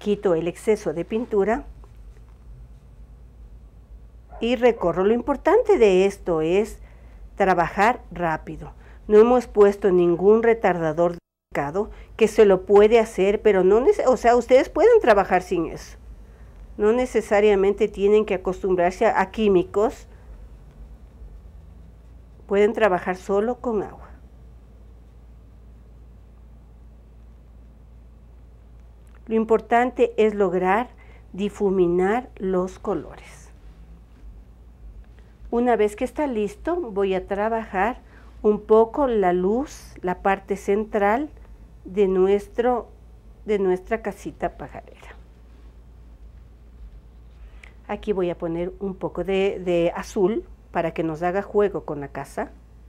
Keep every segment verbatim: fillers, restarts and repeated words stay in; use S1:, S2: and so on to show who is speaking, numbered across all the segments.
S1: quito el exceso de pintura y recorro. Lo importante de esto es trabajar rápido. No hemos puesto ningún retardador de secado, que se lo puede hacer, pero no, o sea, ustedes pueden trabajar sin eso. No necesariamente tienen que acostumbrarse a, a químicos. Pueden trabajar solo con agua. Lo importante es lograr difuminar los colores. Una vez que está listo, voy a trabajar un poco la luz, la parte central de, nuestro, de nuestra casita pajarera. Aquí voy a poner un poco de, de azul para que nos haga juego con la casa.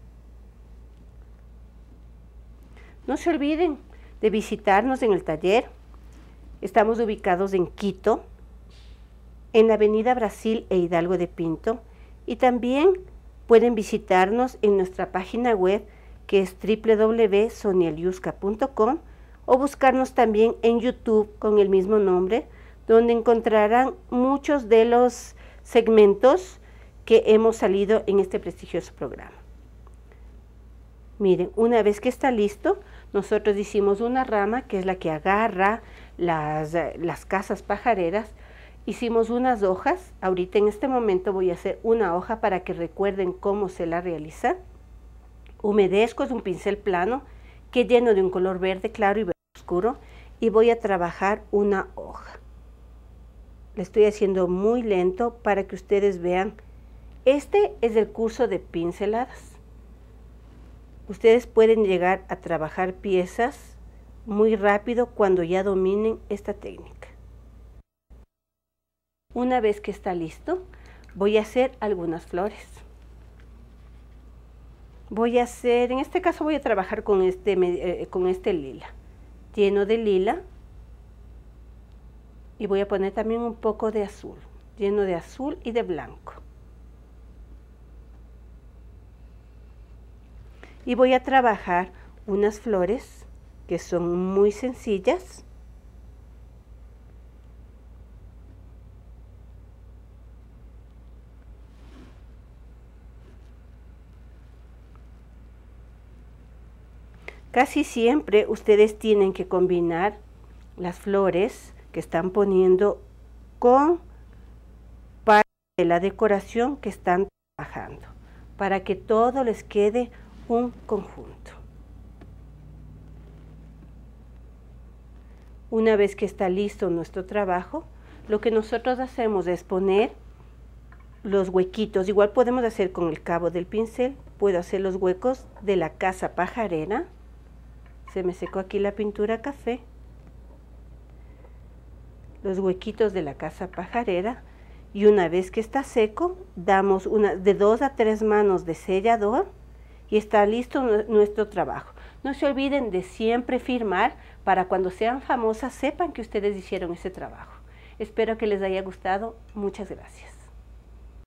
S1: No se olviden de visitarnos en el taller. Estamos ubicados en Quito, en la avenida Brasil e Hidalgo de Pinto, y también pueden visitarnos en nuestra página web, que es w w w punto sonieliuska punto com, o buscarnos también en YouTube con el mismo nombre, donde encontrarán muchos de los segmentos que hemos salido en este prestigioso programa. Miren, una vez que está listo, nosotros hicimos una rama que es la que agarra las, las casas pajareras. Hicimos unas hojas. Ahorita en este momento voy a hacer una hoja para que recuerden cómo se la realiza. Humedezco, es un pincel plano que lleno de un color verde claro y verde oscuro, y voy a trabajar una hoja. Le estoy haciendo muy lento para que ustedes vean. Este es el curso de pinceladas. Ustedes pueden llegar a trabajar piezas muy rápido cuando ya dominen esta técnica. Una vez que está listo, voy a hacer algunas flores. Voy a hacer, en este caso voy a trabajar con este, eh, con este lila, lleno de lila, y voy a poner también un poco de azul, lleno de azul y de blanco. Y voy a trabajar unas flores que son muy sencillas. Casi siempre ustedes tienen que combinar las flores que están poniendo con parte de la decoración que están trabajando, para que todo les quede un conjunto. Una vez que está listo nuestro trabajo, lo que nosotros hacemos es poner los huequitos. Igual podemos hacer con el cabo del pincel. Puedo hacer los huecos de la casa pajarera. Se me secó aquí la pintura café. Los huequitos de la casa pajarera. Y una vez que está seco, damos una, de dos a tres manos de sellador, y está listo nuestro trabajo. No se olviden de siempre firmar para cuando sean famosas sepan que ustedes hicieron ese trabajo. Espero que les haya gustado. Muchas gracias.